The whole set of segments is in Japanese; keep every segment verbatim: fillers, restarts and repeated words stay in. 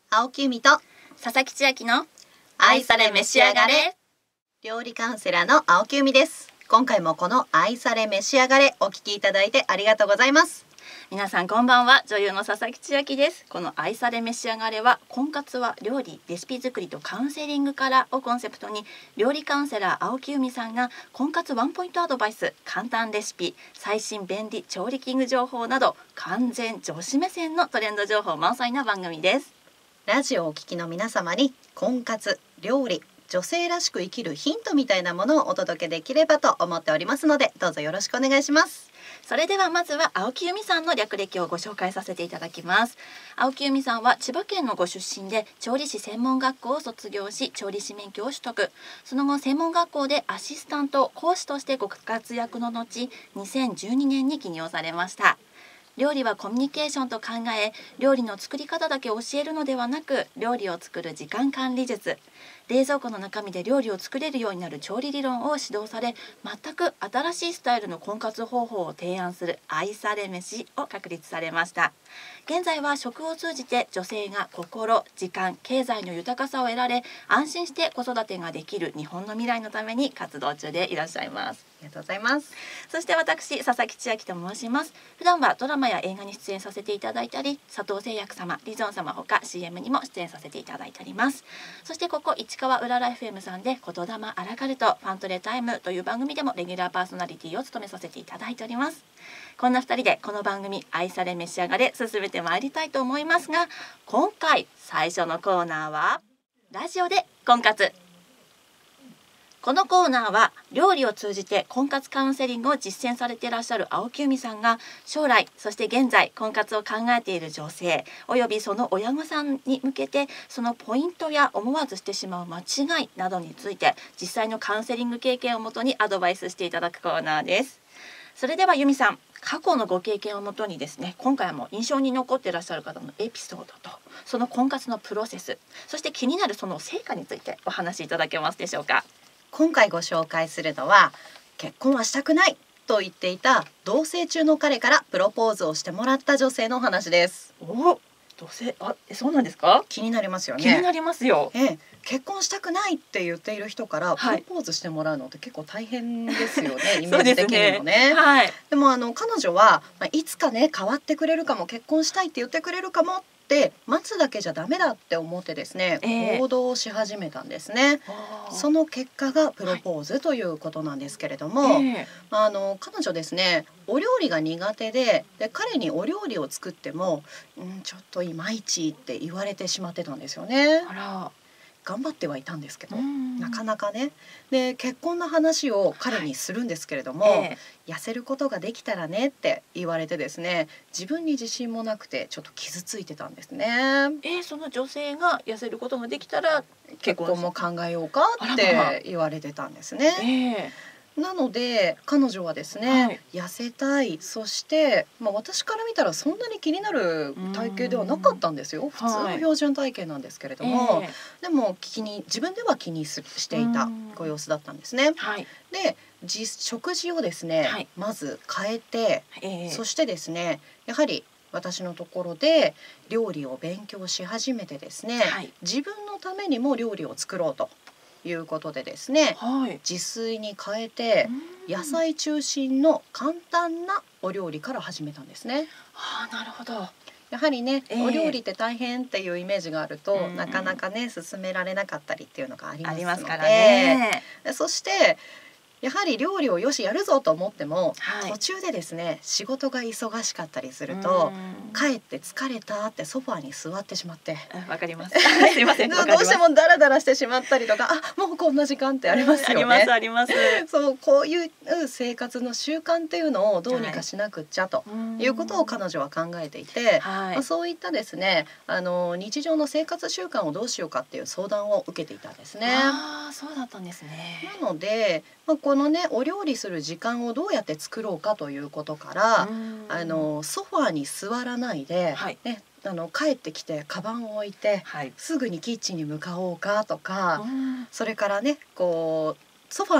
青木由美と佐々木千秋の愛され召し上がれ。料理カウンセラーの青木由美です。今回もこの愛され召し上がれお聞きいただいてありがとうございます。 皆さんこんばんは、女優の佐々木千秋です。この愛され召し上がれは、婚活は料理、レシピ作りとカウンセリングからをコンセプトに、料理カウンセラー青木由美さんが婚活ワンポイントアドバイス、簡単レシピ、最新便利調理器具情報など完全女子目線のトレンド情報満載な番組です。 ラジオをお聞きの皆様に婚活、料理、女性らしく生きるヒントみたいなものをお届けできればと思っておりますので、どうぞよろしくお願いします。 それではまずは青木由美さんの略歴をご紹介させていただきます。青木由美さんは千葉県のご出身で、調理師専門学校を卒業し、調理師免許を取得。その後専門学校でアシスタント講師としてご活躍の後、にせんじゅうにねんに起業されました。料理はコミュニケーションと考え、料理の作り方だけ教えるのではなく、料理を作る時間管理術、冷蔵庫の中身で料理を作れるようになる調理理論を指導され、全く新しいスタイルの婚活方法を提案する愛され飯を確立されました。現在は食を通じて女性が心、時間、経済の豊かさを得られ、安心して子育てができる日本の未来のために活動中でいらっしゃいます。 ありがとうございます。 そして私、佐々木千秋と申します。普段はドラマや映画に出演させていただいたり、佐藤製薬様、リゾン様ほか シーエム にも出演させていただいております。そしてここ市川うらら エフエム さんで言霊アラカルトファントレタイムという番組でもレギュラーパーソナリティを務めさせていただいております。こんなふたりでこの番組愛され召し上がれ進めてまいりたいと思いますが、今回最初のコーナーはラジオで婚活。このコーナーは料理を通じて婚活カウンセリングを実践されていらっしゃる青木由美さんが、将来そして現在婚活を考えている女性およびその親御さんに向けて、そのポイントや思わずしてしまう間違いなどについて実際のカウンセリング経験をもとにアドバイスしていただくコーナーです。それでは由美さん、過去のご経験をもとにですね、今回も印象に残っていらっしゃる方のエピソードと、その婚活のプロセス、そして気になるその成果についてお話しいただけますでしょうか。 今回ご紹介するのは、結婚はしたくないと言っていた同棲中の彼からプロポーズをしてもらった女性の話です。 お、同棲、あ、そうなんですか。 気になりますよね。 気になりますよ。 ええ、結婚したくないって言っている人からプロポーズしてもらうのって結構大変ですよね、はい、イメージ的にもね。 はい、 でもあの彼女は、まあ、いつかね変わってくれるかも、結婚したいって言ってくれるかもって待つだけじゃダメだって思ってですね、えー、行動し始めたんですね。その結果がプロポーズということなんですけれども、はい、えー、あの彼女ですね、お料理が苦手で、で彼にお料理を作っても、うん、ちょっといまいちって言われてしまってたんですよね。 あら、 頑張ってはいたんですけど、なかなかね。で結婚の話を彼にするんですけれども、はい、えー、痩せることができたらねって言われてですね、自分に自信もなくてちょっと傷ついてたんですね。 えー、その女性が痩せることができたら結婚も考えようかって言われてたんですね。えーなので彼女はですね、はい、痩せたい、そして、まあ、私から見たらそんなに気になる体型ではなかったんですよ。普通の標準体型なんですけれども、はい、でも気に自分では気にすしていたご様子だったんですね。はい、で食事をですね、はい、まず変えて、えー、そしてですね、やはり私のところで料理を勉強し始めてですね、はい、自分のためにも料理を作ろうということでですね、はい、自炊に変えて野菜中心の簡単なお料理から始めたんですね。 はあ、なるほど。 やはりね、えー、お料理って大変っていうイメージがあると、なかなかね進められなかったりっていうのがありますので、ありますからね。そしてやはり料理をよしやるぞと思っても、はい、途中でですね仕事が忙しかったりすると、帰って疲れたってソファーに座ってしまって、 わかりますすいません、 どうしてもダラダラしてしまったりとか、あ、もうこんな時間ってありますよね。 ありますあります。 そう、こういう生活の習慣っていうのをどうにかしなくっちゃということを彼女は考えていて、はい、まあ、そういったですね、あの日常の生活習慣をどうしようかっていう相談を受けていたんですね。 ああ、そうだったんですね。 なので、まあ、このねお料理する時間をどうやって作ろうかということから、あのソファーに座らないで、はい、ね、あの帰ってきてカバンを置いて、はい、すぐにキッチンに向かおうかとか、それからねこうソファーの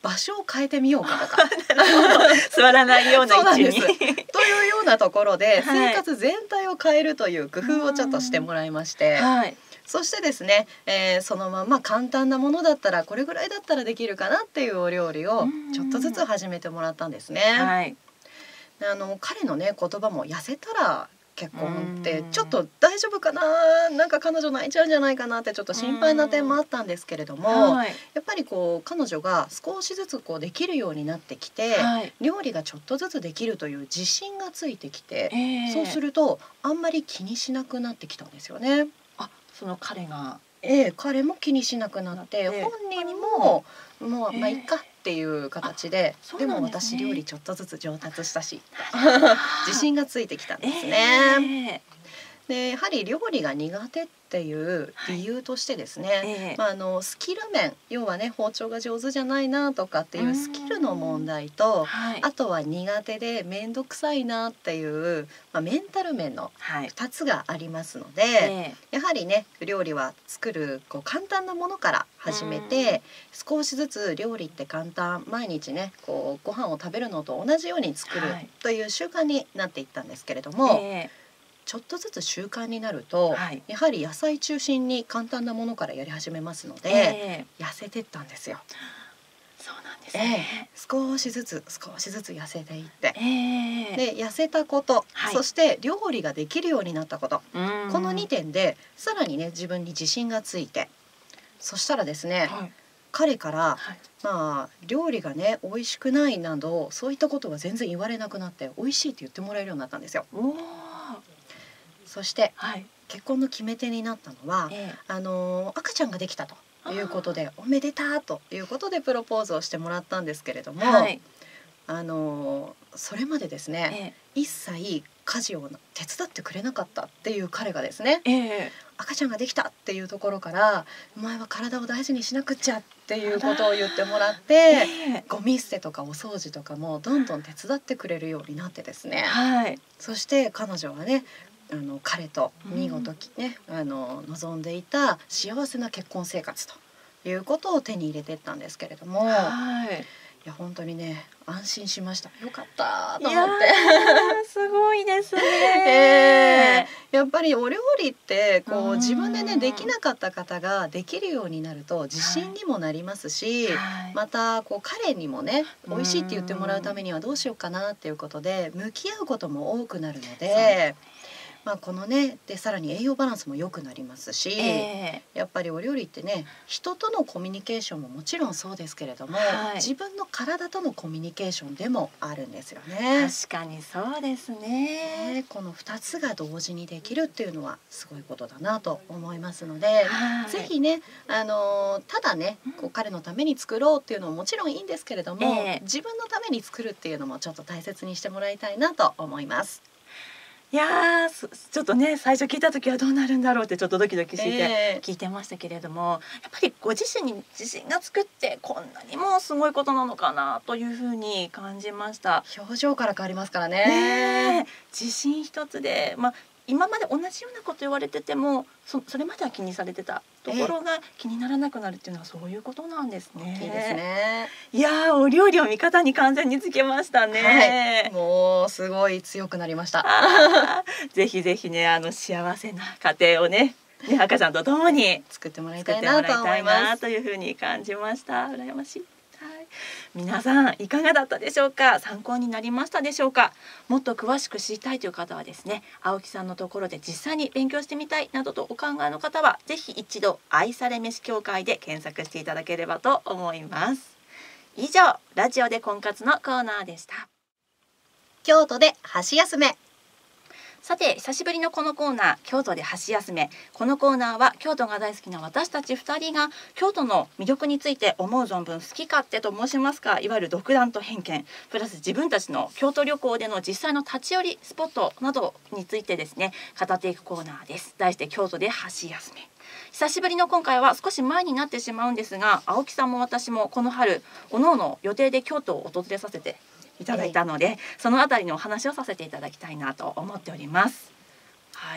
場所を変えてみようかとか座らないような位置にというようなところで、生活全体を変えるという工夫をちょっとしてもらいまして、はい、そしてですね、えー、そのまま簡単なものだったらこれぐらいだったらできるかなっていうお料理をちょっとずつ始めてもらったんですね。はい、あの彼のね言葉も痩せたら結婚ってちょっと大丈夫かな、なんか彼女泣いちゃうんじゃないかなってちょっと心配な点もあったんですけれども、はい、やっぱりこう彼女が少しずつこうできるようになってきて、はい、料理がちょっとずつできるという自信がついてきて、えー、そうするとあんまり気にしなくなってきたんですよね。 あ、その彼がええ、彼も気にしなくなって、本人ももうまあいっかっていう形で、えー、でも私料理ちょっとずつ上達したし自信がついてきたんですね。えー、でやはり料理が苦手っていう理由としてですね、はい、えー、まあ、あのスキル面、要はね包丁が上手じゃないなとかっていうスキルの問題と、はい、あとは苦手で面倒くさいなっていう、まあ、メンタル面のふたつがありますので、はい、えー、やはりね料理は作るこう簡単なものから始めて、少しずつ料理って簡単、毎日ねこうご飯を食べるのと同じように作るという習慣になっていったんですけれども、はい、えーちょっとずつ習慣になると、はい、やはり野菜中心に簡単なものからやり始めますので、えー、痩せてったんですよ。 そうなんですね。 えー、少しずつ少しずつ痩せていって、えー、で痩せたこと、はい、そして料理ができるようになったこと、このにてんでさらにね自分に自信がついて、そしたらですね、はい、彼から、はい、まあ料理がね美味しくないなどそういったことは全然言われなくなって、美味しいって言ってもらえるようになったんですよ。おー、そして、はい、結婚の決め手になったのは、ええ、あの赤ちゃんができたということで、おめでたということでプロポーズをしてもらったんですけれども、はい、あのそれまでですね、ええ、一切家事を手伝ってくれなかったっていう彼がですね、え、赤ちゃんができたっていうところから、お前は体を大事にしなくちゃっていうことを言ってもらって、え、ゴミ捨てとかお掃除とかもどんどん手伝ってくれるようになってですね、はい、そして彼女はねあの彼と見事ね、うん、あの望んでいた幸せな結婚生活ということを手に入れていったんですけれども、はい、いや本当にね安心しました。よかったと思って。 すごいですね。 えー、やっぱりお料理ってこう自分でねできなかった方ができるようになると自信にもなりますし、はい、またこう彼にもね美味しいって言ってもらうためにはどうしようかなっていうことで向き合うことも多くなるので。まあこのねでさらに栄養バランスも良くなりますし、えー、やっぱりお料理ってね人とのコミュニケーションももちろんそうですけれども、はい、自分の体とのコミュニケーションでもあるんですよね。 確かにそうですね。 ね、このふたつが同時にできるっていうのはすごいことだなと思いますので、はい、ぜひね、あのー、ただねこう彼のために作ろうっていうのももちろんいいんですけれども、えー、自分のために作るっていうのもちょっと大切にしてもらいたいなと思います。 いやちょっとね最初聞いた時はどうなるんだろうってちょっとドキドキして聞いてましたけれども、えー、やっぱりご自身に自信がつくってこんなにもすごいことなのかなというふうに感じました。 表情から変わりますからね。 ね、自信一つで、まあ今まで同じようなこと言われてても そ, それまでは気にされてたところが気にならなくなるっていうのはそういうことなんですね。 いいですね。 いやお料理を味方に完全につけましたね。 はい、もうすごい強くなりました。 ぜひぜひねあの幸せな家庭をねね赤ちゃんと共に作ってもらいたいなと思います。 というふうに感じました。羨ましい。皆さんいかがだったでしょうか。参考になりましたでしょうか。もっと詳しく知りたいという方はですね青木さんのところで実際に勉強してみたいなどとお考えの方はぜひ一度愛され飯協会で検索していただければと思います。以上ラジオで婚活のコーナーでした。 京都で箸休め。 さて久しぶりのこのコーナー京都で箸休め。このコーナーは京都が大好きな私たちふたりが京都の魅力について思う存分好き勝手と申しますか、いわゆる独断と偏見プラス自分たちの京都旅行での実際の立ち寄りスポットなどについてですね語っていくコーナーです。題して京都で箸休め。久しぶりの今回は少し前になってしまうんですが、青木さんも私もこの春おのおの予定で京都を訪れさせていただいたので、そのあたりのお話をさせていただきたいなと思っております。はい、 、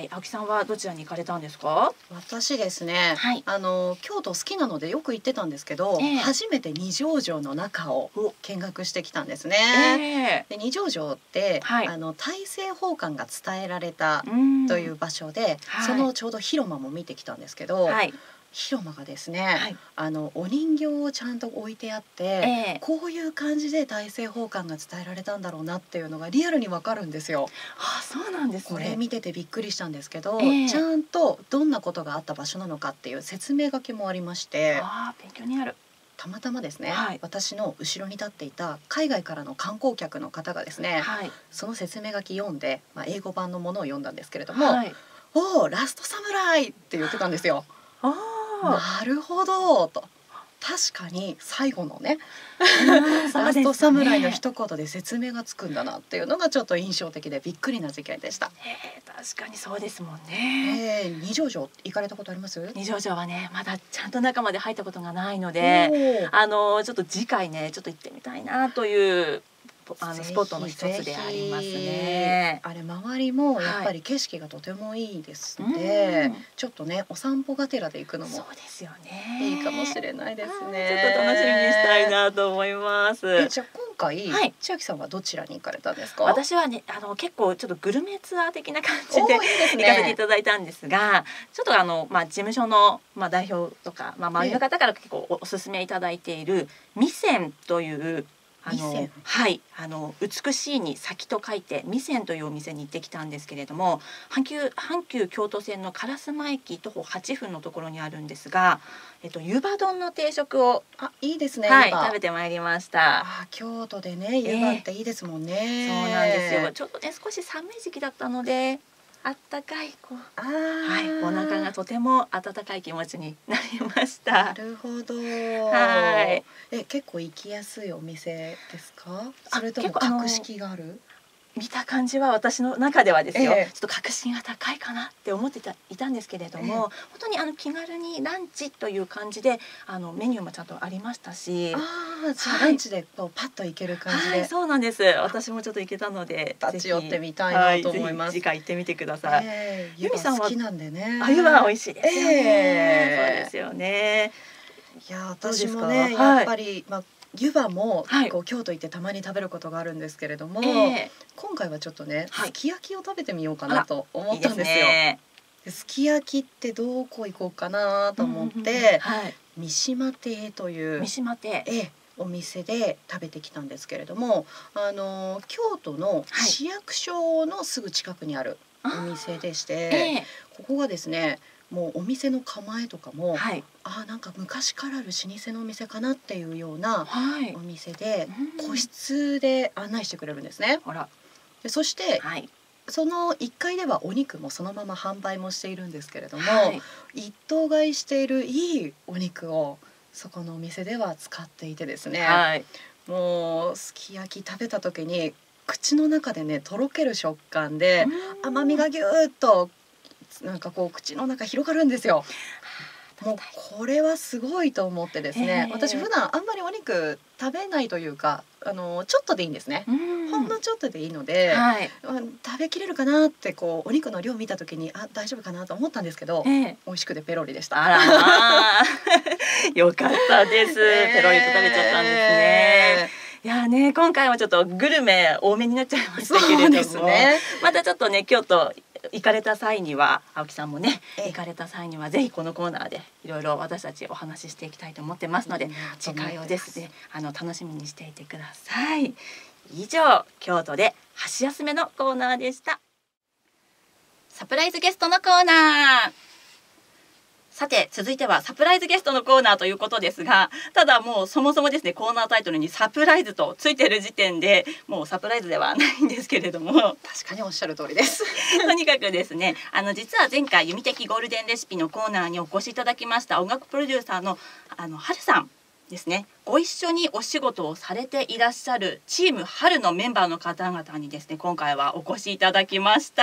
青木さんはどちらに行かれたんですか？ 私ですね、はい、あの京都好きなのでよく行ってたんですけど、えー、初めて二条城の中を見学してきたんですね。えー、で二条城って、はい、あの大政奉還が伝えられたという場所で、はい、そのちょうど広間も見てきたんですけど、はい、広間がですね、はい、あのお人形をちゃんと置いてあって、えー、こういう感じで大政奉還が伝えられたんだろうなっていうのがリアルにわかるんですよ。 あ、そうなんですね。 これ見ててびっくりしたんですけど、えー、ちゃんとどんなことがあった場所なのかっていう説明書きもありまして、 あ、勉強になる。 たまたまですね、はい、私の後ろに立っていた海外からの観光客の方がですね、はい、その説明書き読んで、まあ、英語版のものを読んだんですけれども、はい、おーラストサムライって言ってたんですよ。あ、なるほどと、確かに最後のねラストサムライの一言で説明がつくんだなっていうのがちょっと印象的でびっくりな事件でした。 えー、確かにそうですもんね。 えー、二条城行かれたことあります？ 二条城はね、まだちゃんと中まで入ったことがないので、あのちょっと次回ねちょっと行ってみたいなというあのスポットの一つでありますね。 あれ周りもやっぱり景色がとてもいいですので、はい、ちょっとねお散歩がてらで行くのもそうですよね、 いいかもしれないですね。 ちょっと楽しみにしたいなと思います。 え、じゃあ今回、はい、千秋さんはどちらに行かれたんですか？ 私はね、あの結構ちょっとグルメツアー的な感じで行かせていただいたんですが、ちょっとあのまあ事務所のまあ代表とかまあ周りの方から結構おお勧めいただいている味仙というあのはい、あの美しいに先と書いて味仙というお店に行ってきたんですけれども、阪急阪急京都線の烏丸駅徒歩はっぷんのところにあるんですが、えっと湯葉丼の定食をあいいですね、 はい、食べてまいりました。 あ、京都でね湯葉っていいですもんね、 えー、そうなんですよ。ちょっとね少し寒い時期だったのであったかいこう、あ、はい、お腹がとても温かい気持ちになりました。 なるほど。 はい。 え、結構行きやすいお店ですか？それとも格式がある？ 見た感じは私の中ではですよ、ええ、ちょっと格式が高いかなって思ってたいたんですけれども、ええ、本当にあの気軽にランチという感じであのメニューもちゃんとありましたし、 ああ、じゃあランチでこうパッと行ける感じで、 はい、そうなんです。私もちょっと行けたので立ち寄ってみたいなと思います。 はい、次回行ってみてください。 えー、ゆみさんは好きなんでね。 あ、湯葉美味しいですよね。えー、そうですよね。 いや私もね、やっぱり、はい、まあ湯葉もこう京都行ってたまに食べることがあるんですけれども、えー、今回はちょっとね、はい、すき焼きを食べてみようかなと思ったんですよ。いいですね。すき焼きってどこ行こうかなと思って、うんうんうん、はい、三島亭という三島亭、 えお店で食べてきたんですけれども、あの京都の市役所のすぐ近くにあるお店でして、はい、えー、ここがですねもうお店の構えとかも、はい、あ、なんか昔からある老舗のお店かなっていうようなお店で、はい、個室で案内してくれるんですね。あら。でそして、はい、そのいっかいではお肉もそのまま販売もしているんですけれども、はい、一頭買いしているいいお肉をそこのお店では使っていてですね、はい、もうすき焼き食べた時に口の中でねとろける食感で甘みがぎゅーっとなんかこう口の中広がるんですよ。もうこれはすごいと思ってですね、私普段あんまりお肉食べないというか、あのちょっとでいいんですね。ほんのちょっとでいいので、はい、食べきれるかなってこうお肉の量見た時にあ大丈夫かなと思ったんですけど、えー、美味しくてペロリでした。 あらよかったです、えー、ペロリと食べちゃったんですね。いやね、今回はちょっとグルメ多めになっちゃいましたけれども、ですね、またちょっとね京都行かれた際には青木さんもね行かれた際にはぜひこのコーナーでいろいろ私たちお話ししていきたいと思ってますので、次回をですねあの楽しみにしていてください。以上、京都で箸休めのコーナーでした。サプライズゲストのコーナー。さて続いてはサプライズゲストのコーナーということですが、ただもうそもそもですねコーナータイトルにサプライズとついている時点でもうサプライズではないんですけれども、 確かにおっしゃる通りですとにかくですね、あの実は前回弓的ゴールデンレシピのコーナーにお越しいただきました音楽プロデューサーのあの春さんですね、ご一緒にお仕事をされていらっしゃるチーム春のメンバーの方々にですね今回はお越しいただきました。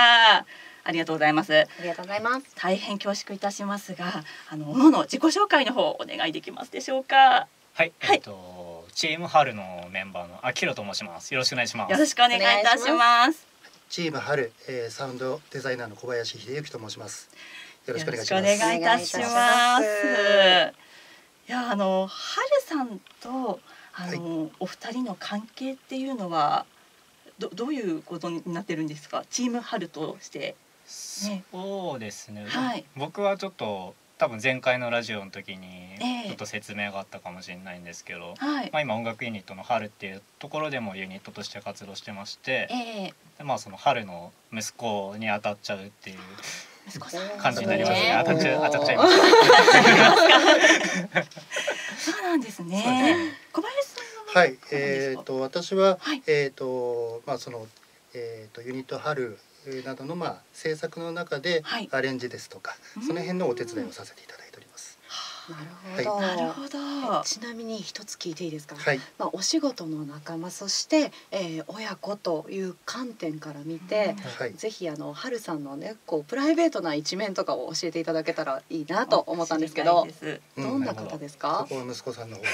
ありがとうございます。 ありがとうございます。 大変恐縮いたしますが、あの各々自己紹介の方お願いできますでしょうか。 はい、はい、えっとチーム春のメンバーの秋広と申します。よろしくお願いします。 よろしくお願いいたします。 チーム春、えー、サウンドデザイナーの小林秀幸と申します。よろしくお願いします。 よろしくお願いいたします。いや、あの春さんとあの、はい、お二人の関係っていうのはどどういうことになってるんですか？チーム春として、 ね、そうですね、 はい、 僕はちょっと多分前回のラジオの時にちょっと説明があったかもしれないんですけど、 えーはい、 まあ、今音楽ユニットの春っていうところでもユニットとして活動してまして、 えーでまあ、その春の息子に当たっちゃうっていう感じになりますね。当たっちゃう、当たっちゃいます。そうなんですね。小林さんははい、えっと私は、 はい、 えっとまあそのえっとユニット春などのまあ制作の中でアレンジですとか、はい、その辺のお手伝いをさせていただいております。 なるほど、 はい、なるほど。 ちなみに一つ聞いていいですか？ はい、 まあお仕事の仲間、そして、えー、親子という観点から見て、 はい、 ぜひあの春さんのねこうプライベートな一面とかを教えていただけたらいいなと思ったんですけど、どんな方ですか？ そこは息子さんの方。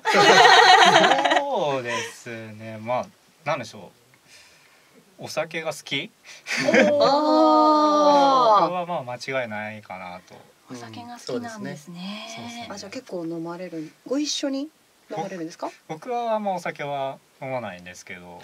そうですね、まあなんでしょう、お酒が好き。これはまあ間違いないかなと。 お酒が好きなんですね。 そうですね。 あ、じゃあ結構飲まれる、ご一緒に飲まれるんですか？ 僕はあんまお酒は飲まないんですけど、 はい、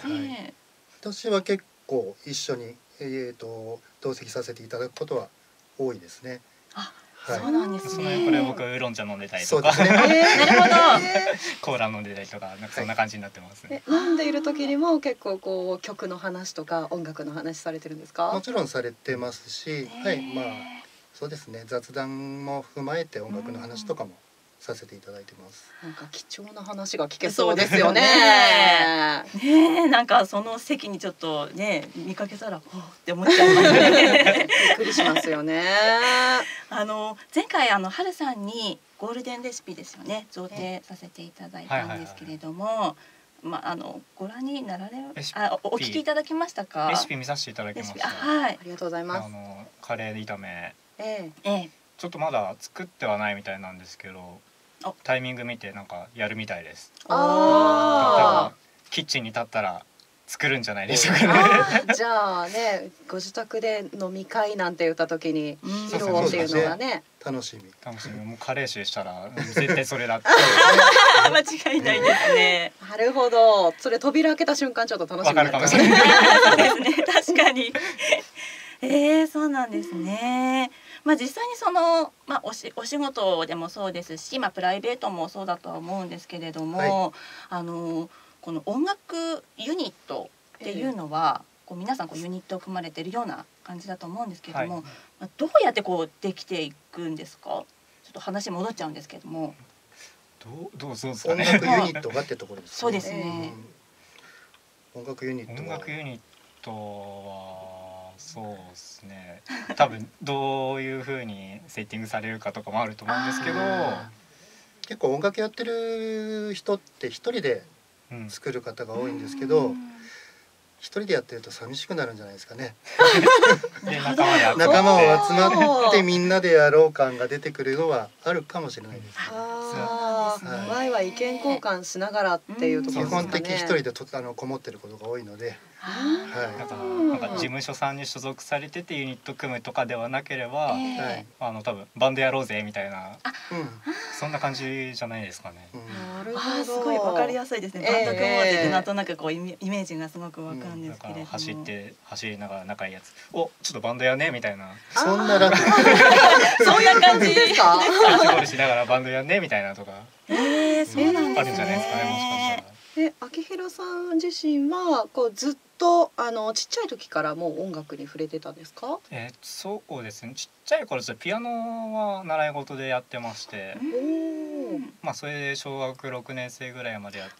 私は結構一緒に、えー、と同席させていただくことは多いですね。 あ、はい、そうなんですね。 そのこれ僕ウーロン茶飲んでたりとか、 そうですね、 えー、なるほど。 コーラ飲んでたりとか、なんかそんな感じになってますね。 飲んでいる時にも結構こう曲の話とか音楽の話されてるんですか？ もちろんされてますし、はい、まあそうですね、雑談も踏まえて音楽の話とかもさせていただいてます。 なんか貴重な話が聞けそうですよね。 ねえ、なんかその席にちょっとね見かけたらほって思っちゃいますね。 びっくりしますよね。 あの前回あの春さんにゴールデンレシピですよね、贈呈させていただいたんですけれども、まああのご覧になられあお聞きいただきましたか？ レシピ見させていただきました。 はい、 ありがとうございます。 あのカレー炒め、 えええ、 ちょっとまだ作ってはないみたいなんですけど、タイミング見てなんかやるみたいです。 ああ、 キッチンに立ったら作るんじゃないでしょうかね。じゃあね、ご自宅で飲み会なんて言った時に披露っていうのがね、 楽しみ楽しみ。もうカレー臭したら絶対それだって間違いないですね。 なるほど、それ扉開けた瞬間ちょっと楽しみになるかもしれない。そうですね、確かに。えー、そうなんですね。まあ実際にその、まあ、おしお仕事でもそうですし、まあ、プライベートもそうだとは思うんですけれども、はい、あのこの音楽ユニットっていうのは、えー、こう皆さんこうユニットを組まれてるような感じだと思うんですけれども、はい、まあ、どうやってこうできていくんですか？ちょっと話戻っちゃうんですけども。 どうどうそうですかね。 音楽ユニットがってところですね。 そうですね。 うん、音楽ユニット音楽ユニットはそうですね、多分どういう風にセッティングされるかとかもあると思うんですけど、 結構音楽やってる人って一人で作る方が多いんですけど、一人でやってると寂しくなるんじゃないですかね。 で仲間で集まって仲間を集まってみんなでやろう感が出てくるのはあるかもしれないですね。 ワイワイ意見交換しながらっていうところですかね。 基本的一人でとあのこもってることが多いので、 はい、だからなんか事務所さんに所属されててユニット組むとかではなければ、えー、あの多分バンドやろうぜみたいな、うん、そんな感じじゃないですかね。 うん、なるほど、 すごいわかりやすいですね。バンド組もうぜってなんとなくこうイメージがすごくわかるんですけれども、うん、 走って走りながら仲いいやつ、おちょっとバンドやねみたいな、 そんなラそういう感じですか？ キャッチボールしながらバンドやねみたいなとか、 えー、そうなんですね。 あるんじゃないですかね、もしかしたら。 で、秋広さん自身はこうずっとあのちっちゃい時からもう音楽に触れてたんですか？ えー、そうですね、ちっちゃい頃ちょっとピアノは習い事でやってまして、まあそれで小学ろくねん生ぐらいまでやって、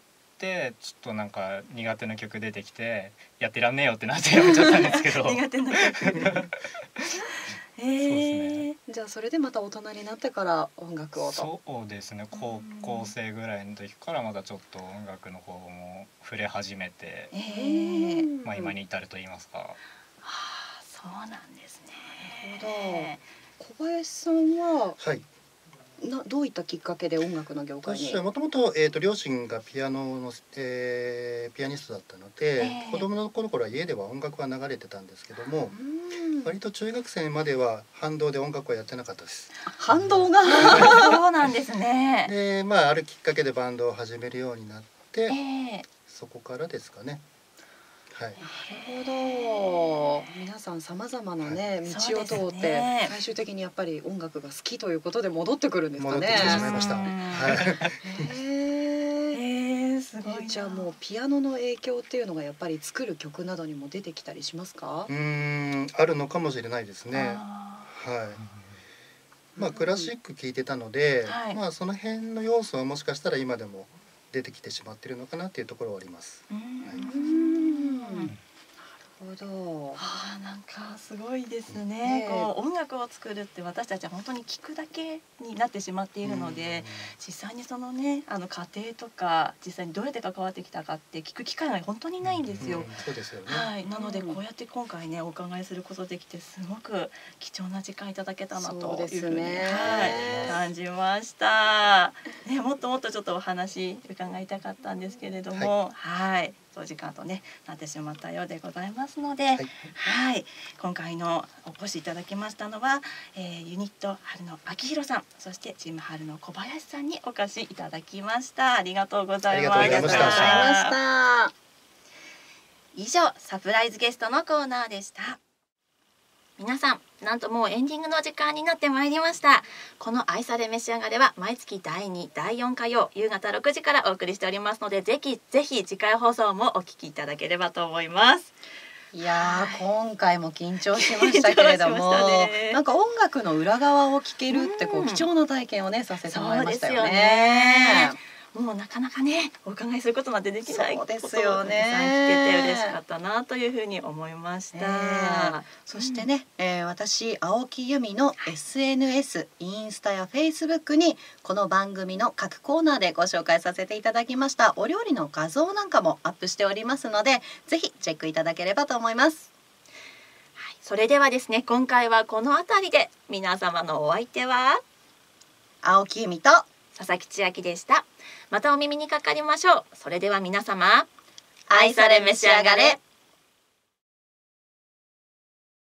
ちょっとなんか苦手な曲出てきてやってらんねえよってなってやめちゃったんですけど苦手な曲えー、 ね、じゃあそれでまた大人になってから音楽をと。 そうですね、高校生ぐらいの時からまたちょっと音楽の方も触れ始めて、 えー、 まあ今に至ると言いますか。はあ、そうなんですね。 なるほど。小林さんは、 はい、 などういったきっかけで音楽の業界に？ 私はもともと、えーと、両親がピアノの、えー、ピアニストだったので、えー、子供の頃から家では音楽は流れてたんですけども、割と中学生までは反動で音楽はやってなかったです。 反動がそうなんですね。 で、まああるきっかけでバンドを始めるようになって、えー、そこからですかね。はい、 なるほど。皆さんさまざまなね、はい、道を通って、ね、最終的にやっぱり音楽が好きということで戻ってくるんですかね。 戻ってきてしまいました。はい。 へえ、すごい。じゃあもうピアノの影響っていうのがやっぱり作る曲などにも出てきたりしますか？ うーん、あるのかもしれないですね。はい。まあクラシック聴いてたので、はい、まあその辺の要素はもしかしたら今でも出てきてしまっているのかなっていうところはあります。はい、 なるほど。はあ、なんかすごいですね。ね、こう音楽を作るって私たちは本当に聞くだけになってしまっているので、実際にそのね、あの過程とか実際にどうやって関わってきたかって聞く機会が本当にないんですよ。 そうですよね。 はい、なのでこうやって今回ねお伺いすることできてすごく貴重な時間いただけたなというふうに、ね、はい、感じました。ね、もっともっとちょっとお話伺いたかったんですけれども、はい、はい、お時間とねなってしまったようでございますので、はい、はい、今回のお越しいただきましたのは、えー、ユニット春野明宏さん、そしてチーム春野小林さんにお越しいただきました。ありがとうございました。 ありがとうございました。 以上、サプライズゲストのコーナーでした。皆さん、なんともうエンディングの時間になってまいりました。この愛され召し上がれは毎月だいに、だいよん火曜夕方ろくじからお送りしておりますので、ぜひぜひ次回放送もお聞きいただければと思います。 いやー、今回も緊張しましたけれども、ね、なんか音楽の裏側を聞けるってこう、うん、貴重な体験をねさせてもらいましたよね。 もうなかなかねお伺いすることなんてできないことをたくさん聞けて嬉しかったなというふうに思いました。ね、 そしてね、うん、えー、私青木由美の エスエヌエス、インスタやフェイスブックにこの番組の各コーナーでご紹介させていただきましたお料理の画像なんかもアップしておりますので、ぜひチェックいただければと思います。 はい、それではですね、今回はこのあたりで。皆様のお相手は青木由美と佐々木千秋でした。またお耳にかかりましょう。それでは皆様、愛され召し上がれ。